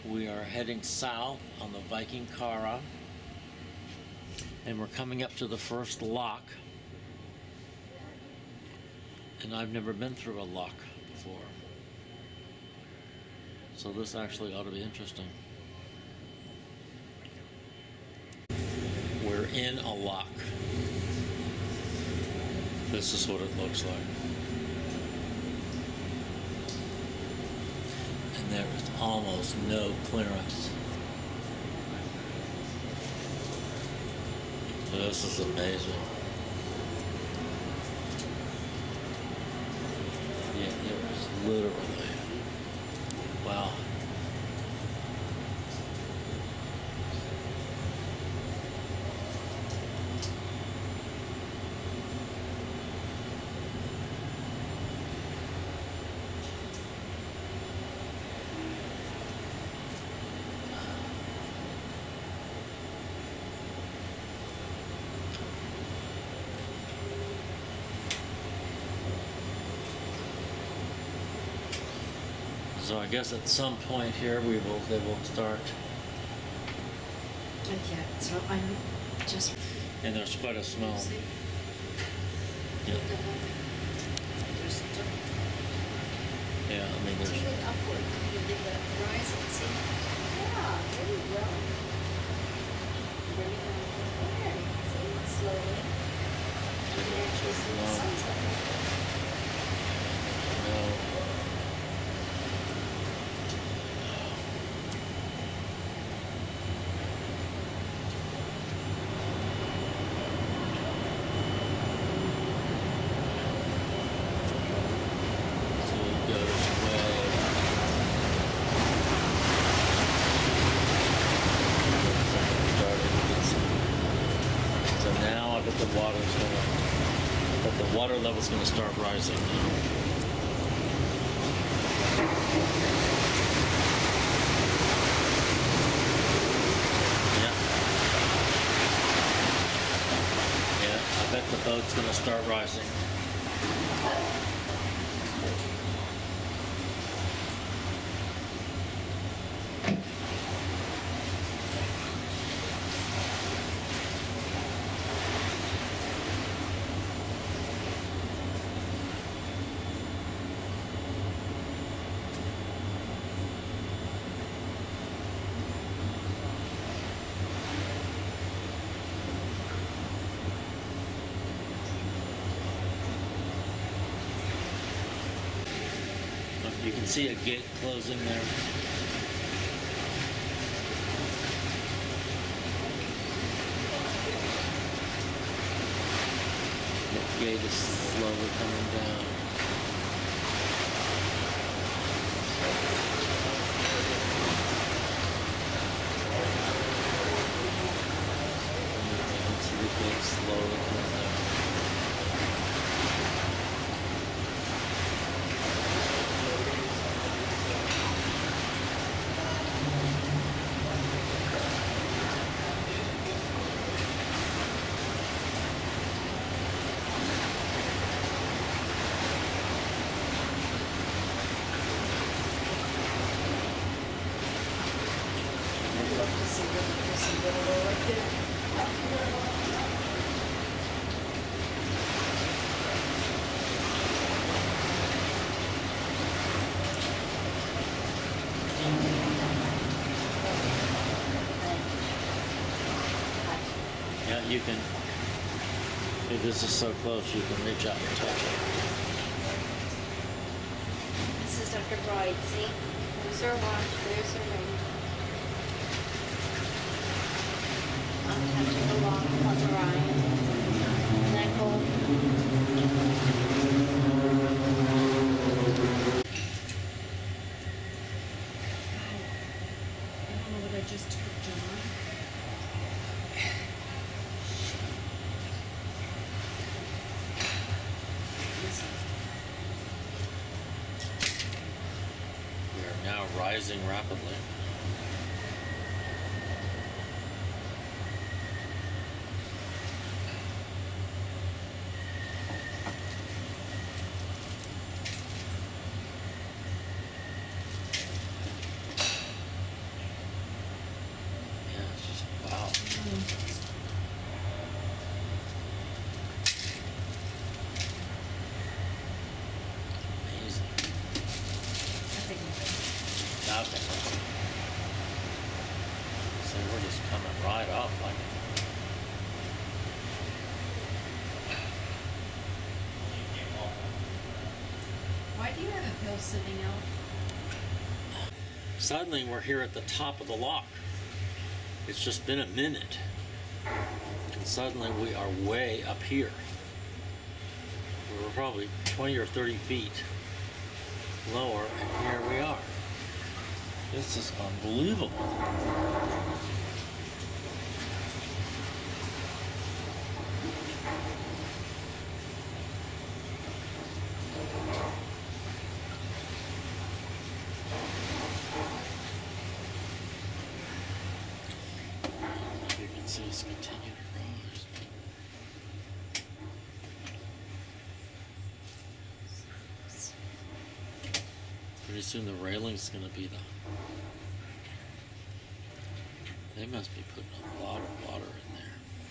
We are heading south on the Viking Kara, and we're coming up to the first lock. And I've never been through a lock before, so this actually ought to be interesting. We're in a lock. This is what it looks like. And there is almost no clearance. This is amazing. Yeah, there is literally, wow. So I guess at some point here they will start. Yeah, so I'm just. And there's quite a smell. Yeah. Yeah, I mean there's. Take it upward. You did the horizon. See? Yeah, very well. Very well. There. See? Slowly. And you're chasing the sunset. No. The water level's going to start rising now. Yeah. Yeah, I bet the boat's going to start rising. You can see a gate closing there. The gate is slowly coming down. You can see the gate slowly coming down. Yeah, you can, if this is so close, you can reach out and touch it. This is Dr. Bride, see? There's her watch, there's her ring. I'm touching the lock on the Rhine. Isn't that cool? I don't know what I just took, John. We are now rising rapidly. Okay. So we're just coming right up like Why do you have a pill sitting out? Suddenly we're here at the top of the lock. It's just been a minute. And suddenly we are way up here. We were probably 20 or 30 feet lower, and here we are. This is unbelievable. You can see us continue to rise. Pretty soon the railing's going to be the... They must be putting a lot of water in there.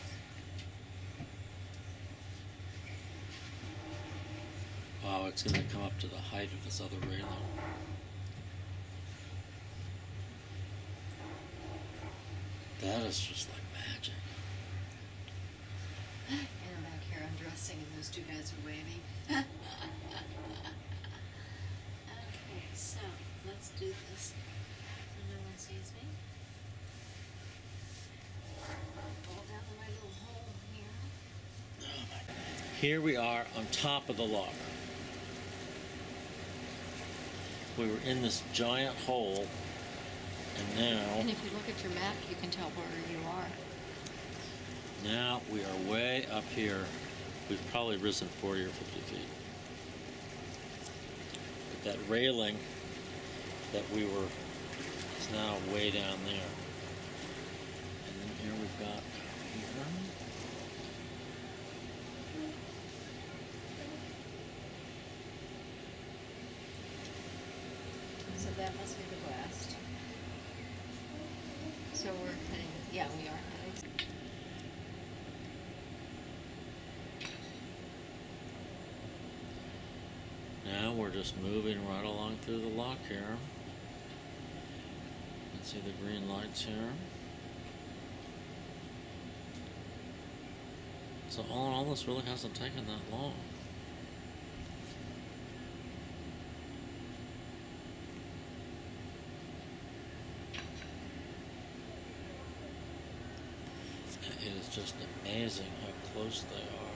Wow, it's going to come up to the height of this other railing. That is just like magic. And I'm back here undressing and those two guys are waving. Okay, so let's do this. So no one sees me. Fall down the right little hole here. Oh my God. Here we are on top of the lock. We were in this giant hole, and now... And if you look at your map, you can tell where you are. Now we are way up here. We've probably risen 40 or 50 feet. But that railing that we were is now way down there. And then here we've got here. So that must be the west. So we're heading, yeah, we are heading. Now we're just moving right along through the lock here. You can see the green lights here. So all in all, this really hasn't taken that long. It is just amazing how close they are.